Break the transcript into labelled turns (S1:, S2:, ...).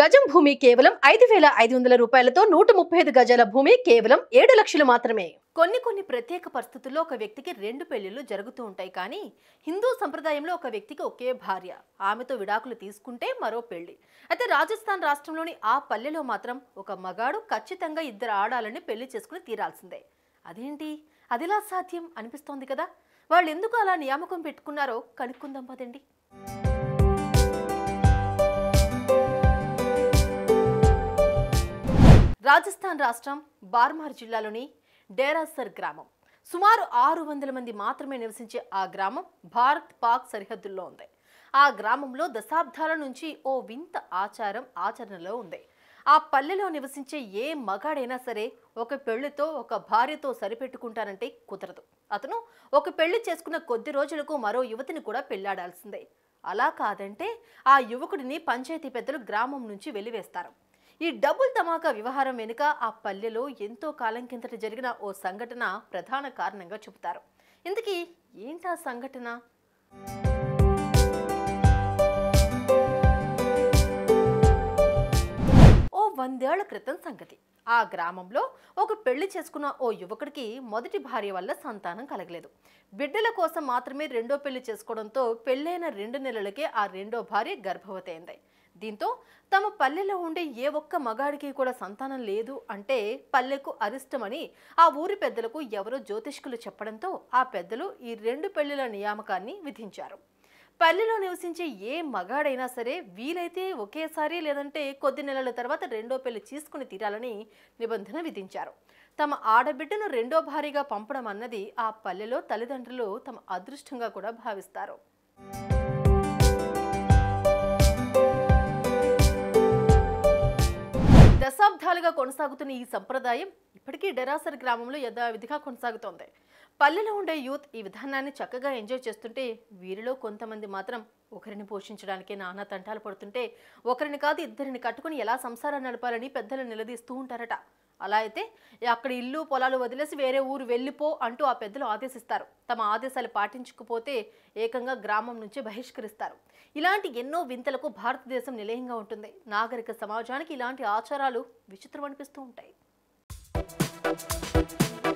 S1: గజం భూమి కేవలం 5,500 రూపాయలతో 135 గజాల భూమి కేవలం 7 లక్షలు మాత్రమే. కొన్ని ప్రత్యేక పరిస్థితుల్లో ఒక వ్యక్తికి 2 పెళ్లిళ్లు జరుగుతూ ఉంటాయి. కానీ హిందూ సంప్రదాయంలో ఒక వ్యక్తికి ఒకే భార్య, ఆమెతో విడాకులు తీసుకుంటే మరో పెళ్లి. అయితే రాజస్థాన్ రాష్ట్రంలోని ఆ పల్లెలో మాత్రం ఒక మగాడు ఖచ్చితంగా 2 ఆడాలని పెళ్లి చేసుకుని తీరాల్సిందే. అదేంటి, అదిలా సాధ్యం అనిపిస్తోంది కదా. వాళ్ళు ఎందుకు అలా నియామకం పెట్టుకున్నారో కనుక్కుందాం పదండి. రాజస్థాన్ రాష్ట్రం బార్మార్ జిల్లాలోని డేరాసర్ గ్రామం. సుమారు 600 మంది మాత్రమే నివసించే ఆ గ్రామం భారత్ పాక్ సరిహద్దుల్లో ఉంది. ఆ గ్రామంలో దశాబ్దాల నుంచి ఓ వింత ఆచరణలో ఉంది. ఆ పల్లెలో నివసించే ఏ మగాడైనా సరే ఒక పెళ్లితో ఒక భార్యతో సరిపెట్టుకుంటానంటే కుదరదు. అతను ఒక పెళ్లి చేసుకున్న కొద్ది రోజులకు మరో యువతిని కూడా పెళ్లాడాల్సిందే. అలా కాదంటే ఆ యువకుడిని పంచాయతీ పెద్దలు గ్రామం నుంచి వెలివేస్తారు. ఈ డబుల్ ధమాకా వ్యవహారం వెనుక ఆ పల్లెలో ఎంతో కాలం కిందట జరిగిన ఓ సంఘటన ప్రధాన కారణంగా చెబుతారు. ఇంతకీ ఏంటా సంఘటన? ఓ 100 ఏళ్ల క్రితం సంగతి. ఆ గ్రామంలో ఒక పెళ్లి చేసుకున్న ఓ యువకుడికి మొదటి భార్య వల్ల సంతానం కలగలేదు. బిడ్డల కోసం మాత్రమే రెండో పెళ్లి చేసుకోవడంతో పెళ్లైన 2 నెలలకే ఆ రెండో భార్య గర్భవతి అయింది. దీంతో తమ పల్లెలో ఉండే ఏ ఒక్క మగాడికి కూడా సంతానం లేదు అంటే పల్లెకు అరిష్టమని ఆ ఊరి పెద్దలకు ఎవరో జ్యోతిష్కులు చెప్పడంతో ఆ పెద్దలు ఈ 2 పెళ్లిల నియామకాన్ని విధించారు. పల్లెలో నివసించే ఏ మగాడైనా సరే వీలైతే ఒకేసారి లేదంటే కొద్ది నెలల తర్వాత రెండో పెళ్లి చేసుకుని తీరాలని నిబంధన విధించారు. తమ ఆడబిడ్డను రెండో భార్యగా పంపడం అన్నది ఆ పల్లెలో తల్లిదండ్రులు తమ అదృష్టంగా కూడా భావిస్తారు. దశాబ్దాలుగా కొనసాగుతున్న ఈ సంప్రదాయం ఇప్పటికీ డెరాసర్ గ్రామంలో యథావిధిగా కొనసాగుతోంది. పల్లెలో ఉండే యూత్ ఈ విధానాన్ని చక్కగా ఎంజాయ్ చేస్తుంటే వీరిలో కొంతమంది మాత్రం ఒకరిని పోషించడానికే నానా తంటాలు పడుతుంటే ఒకరిని కాదు 2 కట్టుకుని ఎలా సంసారం నడపాలని పెద్దలు నిలదీస్తూ ఉంటారట. అలా అయితే అక్కడ ఇల్లు పొలాలు వదిలేసి వేరే ఊరు వెళ్ళిపో అంటూ ఆ పెద్దలు ఆదేశిస్తారు. తమ ఆదేశాలు పాటించకపోతే ఏకంగా గ్రామం నుంచి బహిష్కరిస్తారు. ఇలాంటి ఎన్నో వింతలకు భారతదేశం నిలయంగా ఉంటుంది. నాగరిక సమాజానికి ఇలాంటి ఆచారాలు విచిత్రం అనిపిస్తూ ఉంటాయి.